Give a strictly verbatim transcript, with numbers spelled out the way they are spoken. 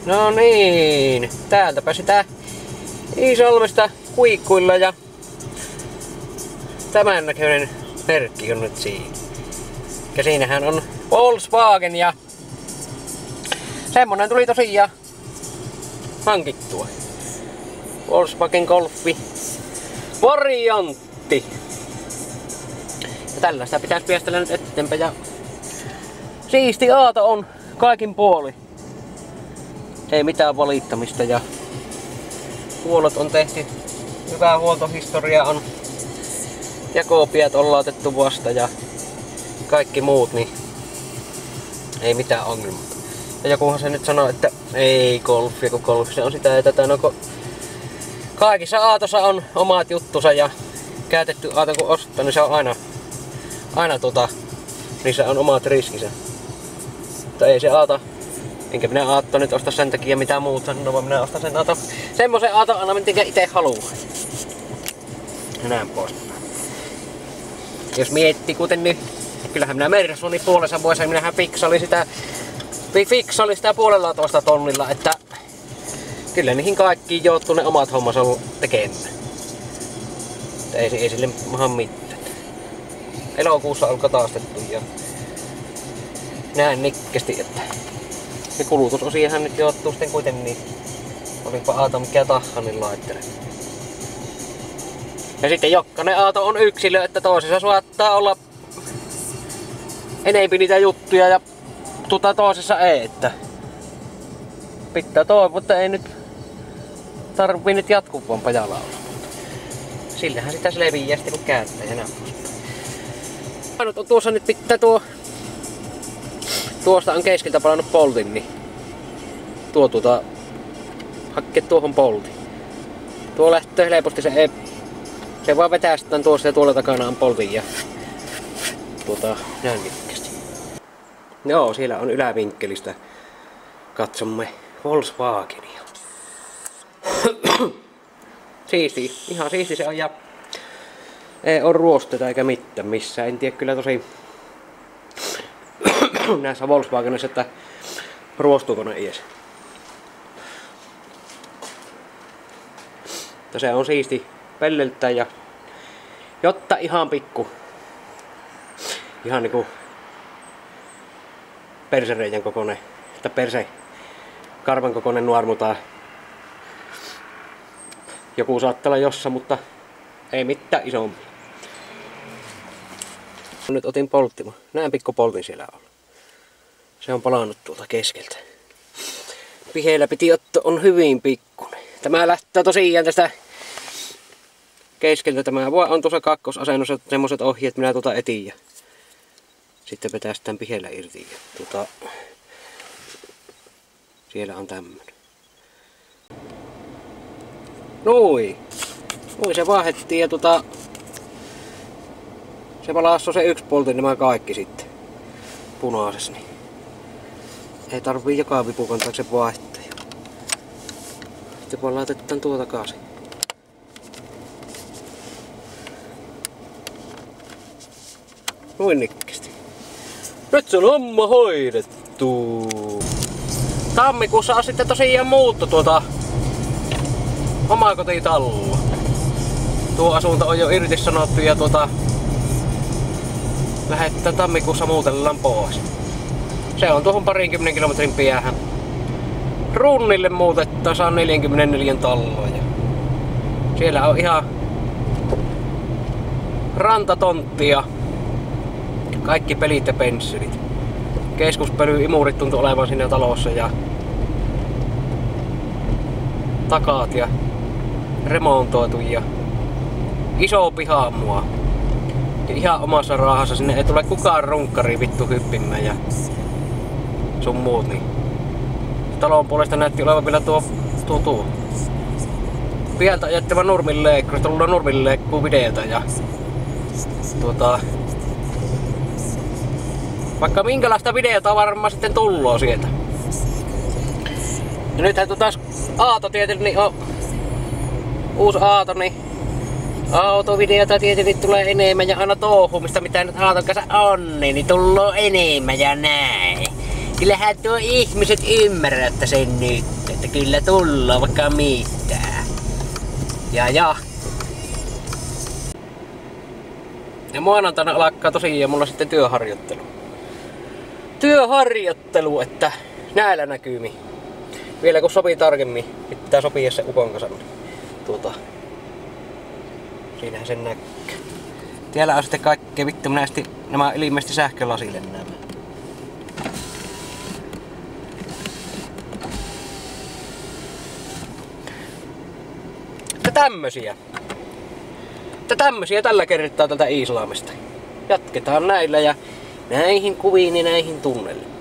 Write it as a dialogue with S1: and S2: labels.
S1: No niin, täältäpä sitä Iisalmesta kuikkuilla ja tämän näköinen merkki on nyt siinä. Ja siinähän on Volkswagen ja semmonen tuli tosiaan hankittua. Volkswagen Golfi variantti. Ja tällaista pitäisi piestellä nyt eteenpäin ja siisti aato on kaikin puoli. Ei mitään valittamista ja huollot on tehty. Hyvää huoltohistoria on. Jakopiat on laitettu vasta ja kaikki muut, niin ei mitään ongelmaa. Ja jokuhan se nyt sanoo, että ei Golfi, kun Golfi se on sitä ja tätä. No, kaikissa aatossa on omat juttusa ja käytetty aato kun ostaa, niin se on aina, aina tota, niissä on omat riskinsä. Mutta ei se aato, enkä minä aatto nyt osta sen takia mitään muuta, no vaan minä ostan sen aato, semmosen aato aina minkä ite haluaa. Ja näin pois. Jos miettii kuten nyt, kyllähän minä Mersunin puolessa vuodessa, minähän fiksali sitä, fiksali sitä puolella toista tonnilla, että kyllä niihin kaikkiin joutuu ne omat hommansa tekemään. Ei, ei sille maha mitään. Elokuussa on katastettu ja näin nikkesti, että se kulutusosiahan nyt joutuu sitten kuitenkin niin. Olipa aato mikä tahansa niin laittele. Ja sitten jokainen aato on yksilö, että toisessa saattaa olla enempi niitä juttuja ja tuota toisessa ei, että pitää toivoa, että ei nyt tarvii nyt jatkuvan pajalla olla. Sillähän sitä se leviää sitten kun kääntää ja näin. Ainut on tuossa nyt pitää tuo, tuosta on keskeltä palannut poltin, niin tuo tuota hakkee tuohon poltin. Tuo lähtee helposti, se ei, se vaan vetää sitten tuossa ja tuolla takana on poltin ja tuota näin vikkästi. Joo, siellä on ylävinkkelistä. Katsomme Volkswagenia. Siisti, ihan siisti se on ja ei ole ruosteta eikä mitään missään. En tiedä kyllä tosi näissä Volkswagenissa, että ruostuuko ne edes. Mutta se on siisti pelleltä ja jotta ihan pikku. Ihan niinku persereijän kokoinen, että perse karvan kokoinen nuormu tai joku saattaa olla jossa, mutta ei mitään isompi. Nyt otin polttimaan. Näin pikku poltin siellä olla. Se on palannut tuolta keskeltä. Piheillä piti ottaa, on hyvin pikkunen. Tämä lähtee tosiaan tästä keskeltä. Tämä on tuossa kakkosasennossa semmoset ohjeet, minä tuota etin ja sitten vetästään piheillä irti. Ja tuota, siellä on tämmönen. Nui. Nui se vaihdettiin ja tuota, se palassa se yksi poltti nämä kaikki sitten punaisessa. Niin ei tarvii joka vipukan taakse vaihtaa. Sitten vaan laitetaan tuo takaisin. Noin nikkästi. Nyt se on homma hoidettu. Tammikuussa on sitten tosiaan muutto tuota omakotitaloa. Tuo asunto on jo irtisanottu ja tuota lähdetään tammikuussa muutellaan pois. Se on tuohon parinkymmenen kilometrin päähän. Runnille muutetaan, saa neljäkymmentäneljä taloa. Siellä on ihan rantatontti ja kaikki pelit ja pensselit. Keskuspelyimurit tuntuu olevan siinä talossa ja takaat ja remontoitu ja iso pihamua. Ja ihan omassa raahassa, sinne ei tule kukaan runkkari vittu hyppimään ja sun muut niin. Talon puolesta näytti olevan vielä tuo tuo tuo. Pieltä ajettava nurmilleikku, sitten tullut nurmilleikkuun videota ja tuota vaikka minkälaista videota varmaan sitten tulloo sieltä. Ja nythän tuota aato tietysti niin on uusi aato, niin autovideota tietysti tulee enemmän ja aina touhumista mitä nyt auton kanssa on, niin tulloo enemmän ja näin. Kyllähän tuo ihmiset ymmärrätte sen nyt, että kyllä tullaan vaikka mitään. Ja ja. Ja maanantaina alkaa tosiaan mulla sitten työharjoittelu. Työharjoittelu, että näillä näkymi. Vielä kun sopii tarkemmin, pitää sopia se ukon kanssa. Tuota. Siinähän sen näkyy. Täällä on sitten kaikkea vittu näistä nämä ilmeisesti sähkölasille nämä. Tämmösiä. Tämmösiä tällä kertaa tältä Iislamista. Jatketaan näillä ja näihin kuviin ja näihin tunnelmiin.